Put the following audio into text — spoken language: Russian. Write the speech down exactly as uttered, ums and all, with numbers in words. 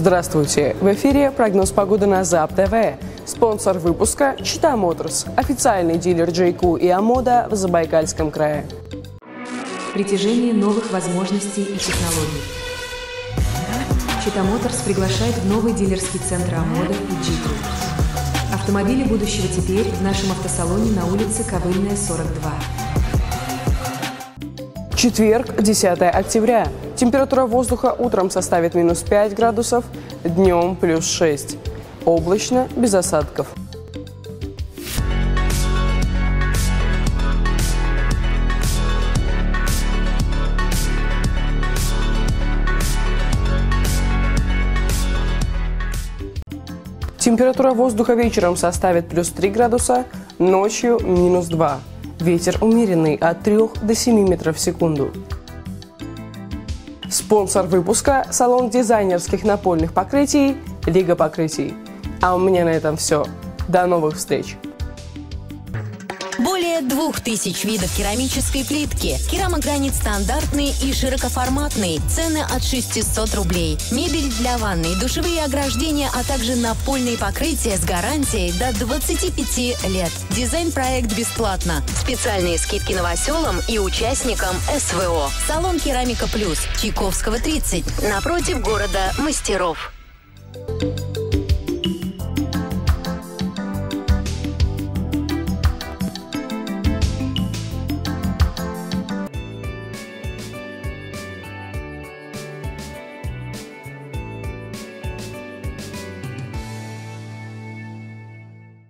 Здравствуйте! В эфире прогноз погоды на ЗАП-ТВ. Спонсор выпуска «Чита Моторс», официальный дилер Джейку и Амода в Забайкальском крае. Притяжение новых возможностей и технологий. «Чита Моторс» приглашает в новый дилерский центр Амода и Джейку. Автомобили будущего теперь в нашем автосалоне на улице Ковыльная, сорок два. Четверг, десятое октября. Температура воздуха утром составит минус пять градусов, днем плюс шесть. Облачно, без осадков. Температура воздуха вечером составит плюс три градуса, ночью минус два. Ветер умеренный от трёх до семи метров в секунду. Спонсор выпуска – салон дизайнерских напольных покрытий «Лига покрытий». А у меня на этом все. До новых встреч! Более двух тысяч видов керамической плитки. Керамогранит стандартный и широкоформатный. Цены от шестисот рублей. Мебель для ванной, душевые ограждения, а также напольные покрытия с гарантией до двадцати пяти лет. Дизайн-проект бесплатно. Специальные скидки новоселам и участникам СВО. Салон «Керамика Плюс», Чайковского, тридцать, напротив города Мастеров.